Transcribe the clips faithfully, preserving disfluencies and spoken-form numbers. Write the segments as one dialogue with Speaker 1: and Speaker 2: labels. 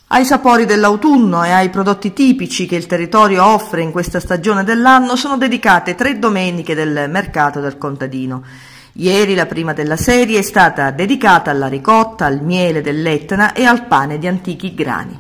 Speaker 1: Ai sapori dell'autunno e ai prodotti tipici che il territorio offre in questa stagione dell'anno sono dedicate tre domeniche del mercato del contadino. Ieri la prima della serie è stata dedicata alla ricotta, al miele dell'Etna e al pane di antichi grani.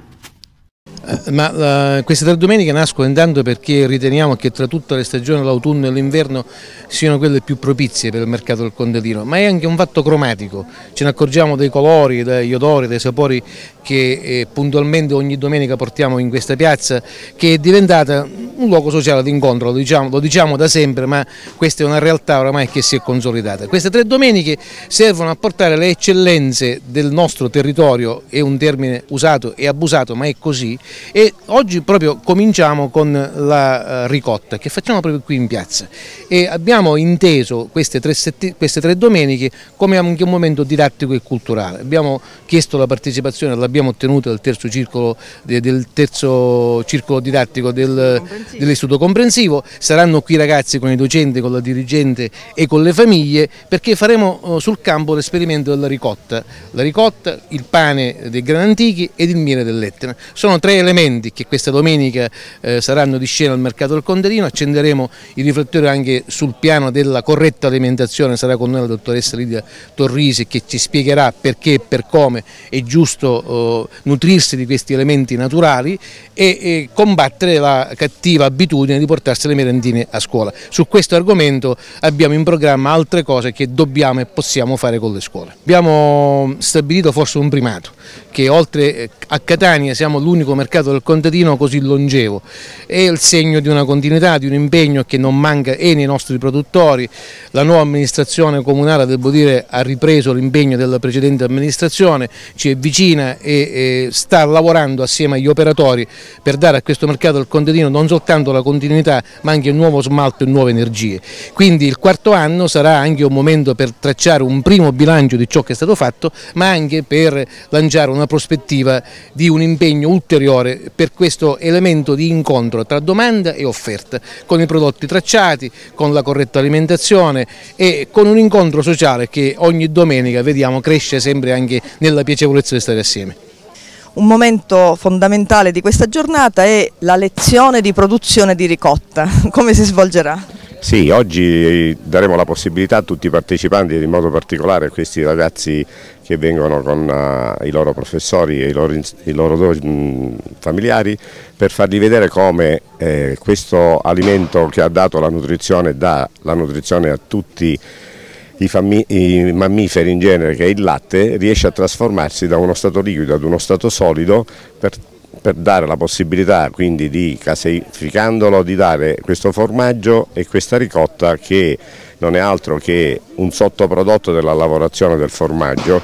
Speaker 2: Ma uh, queste tre domeniche nascono intanto perché riteniamo che tra tutte le stagioni, l'autunno e l'inverno, siano quelle più propizie per il mercato del contadino, ma è anche un fatto cromatico, ce ne accorgiamo dai colori, dagli odori, dai sapori che eh, puntualmente ogni domenica portiamo in questa piazza, che è diventata un luogo sociale di incontro, lo diciamo, lo diciamo da sempre, ma questa è una realtà oramai che si è consolidata. Queste tre domeniche servono a portare le eccellenze del nostro territorio, è un termine usato e abusato, ma è così, e oggi proprio cominciamo con la uh, ricotta che facciamo proprio qui in piazza e abbiamo inteso queste tre, queste tre domeniche come anche un momento didattico e culturale. Abbiamo chiesto la partecipazione, l'abbiamo ottenuta del terzo circolo, del terzo circolo didattico del, dell'istituto comprensivo. Saranno qui ragazzi con i docenti, con la dirigente e con le famiglie, perché faremo uh, sul campo l'esperimento della ricotta, la ricotta, il pane dei grani antichi ed il miele dell'Etna. Sono tre elementi che questa domenica eh, saranno di scena al mercato del contadino. Accenderemo i riflettori anche sul piano della corretta alimentazione, sarà con noi la dottoressa Lidia Torrisi che ci spiegherà perché e per come è giusto eh, nutrirsi di questi elementi naturali e, e combattere la cattiva abitudine di portarsi le merendine a scuola. Su questo argomento abbiamo in programma altre cose che dobbiamo e possiamo fare con le scuole. Abbiamo stabilito forse un primato, che oltre a Catania siamo l'unico mercato del contadino così longevo, è il segno di una continuità, di un impegno che non manca e nei nostri produttori. La nuova amministrazione comunale, devo dire, ha ripreso l'impegno della precedente amministrazione, ci è vicina e, e sta lavorando assieme agli operatori per dare a questo mercato del contadino non soltanto la continuità ma anche un nuovo smalto e nuove energie. Quindi il quarto anno sarà anche un momento per tracciare un primo bilancio di ciò che è stato fatto, ma anche per lanciare una prospettiva di un impegno ulteriore per questo elemento di incontro tra domanda e offerta, con i prodotti tracciati, con la corretta alimentazione e con un incontro sociale che ogni domenica vediamo cresce sempre anche nella piacevolezza di stare assieme.
Speaker 1: Un momento fondamentale di questa giornata è la lezione di produzione di ricotta. Come si svolgerà?
Speaker 3: Sì, oggi daremo la possibilità a tutti i partecipanti, ed in modo particolare a questi ragazzi che vengono con uh, i loro professori e i loro, i loro mh, familiari, per fargli vedere come eh, questo alimento che ha dato la nutrizione, dà la nutrizione a tutti i, i mammiferi in genere, che è il latte, riesce a trasformarsi da uno stato liquido ad uno stato solido per per dare la possibilità quindi di, caseificandolo, di dare questo formaggio e questa ricotta che non è altro che un sottoprodotto della lavorazione del formaggio,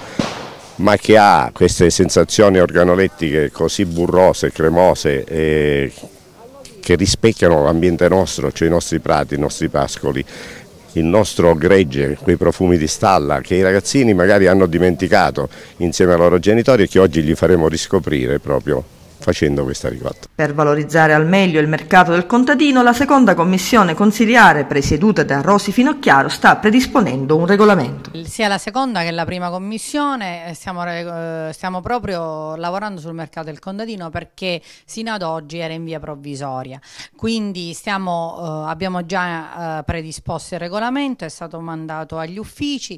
Speaker 3: ma che ha queste sensazioni organolettiche così burrose, cremose, eh, che rispecchiano l'ambiente nostro, cioè i nostri prati, i nostri pascoli, il nostro gregge, quei profumi di stalla che i ragazzini magari hanno dimenticato insieme ai loro genitori e che oggi gli faremo riscoprire proprio facendo questa ricotta.
Speaker 1: Per valorizzare al meglio il mercato del contadino, la seconda commissione consiliare, presieduta da Rosi Finocchiaro, sta predisponendo un regolamento.
Speaker 4: Sia la seconda che la prima commissione stiamo, stiamo proprio lavorando sul mercato del contadino, perché sino ad oggi era in via provvisoria, quindi stiamo, eh, abbiamo già eh, predisposto il regolamento, è stato mandato agli uffici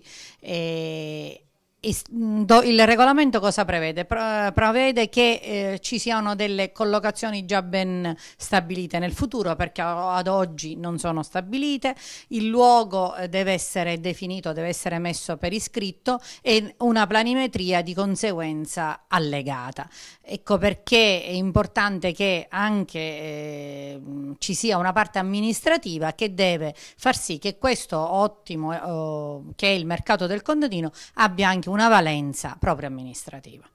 Speaker 4: e il regolamento cosa prevede? Prevede che eh, ci siano delle collocazioni già ben stabilite nel futuro, perché ad oggi non sono stabilite, il luogo deve essere definito, deve essere messo per iscritto e una planimetria di conseguenza allegata. Ecco perché è importante che anche eh, ci sia una parte amministrativa che deve far sì che questo ottimo, eh, che è il mercato del contadino, abbia anche una valenza proprio amministrativa.